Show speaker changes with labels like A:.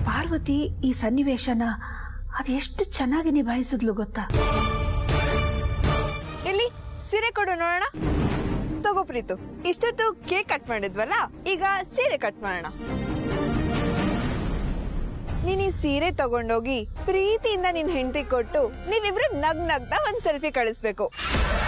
A: ಪಾರ್ವತಿ ಈ ಸನ್ನಿವೇಶನ ಅದೆಷ್ಟು ಚೆನ್ನಾಗಿ ನಿಭಾಯಿಸಿದ್ಲು ಗೊತ್ತಾ?
B: ಇಲ್ಲಿ ಸೀರೆ ಕೊಡು ನೋಡೋಣ. ತಗೋ ಪ್ರೀತು, ಇಷ್ಟೊತ್ತು ಕೇಕ್ ಕಟ್ ಮಾಡಿದ್ವಲ್ಲ, ಈಗ ಸೀರೆ ಕಟ್ ಮಾಡೋಣ. ನೀನ್ ಈ ಸೀರೆ ತಗೊಂಡೋಗಿ ಪ್ರೀತಿಯಿಂದ ನಿನ್ ಹೆಂಡತಿ ಕೊಟ್ಟು ನೀವಿಬ್ರು ನಗ್ನಗ್ತಾ ಒಂದ್ ಸೆಲ್ಫಿ ಕಳಿಸ್ಬೇಕು.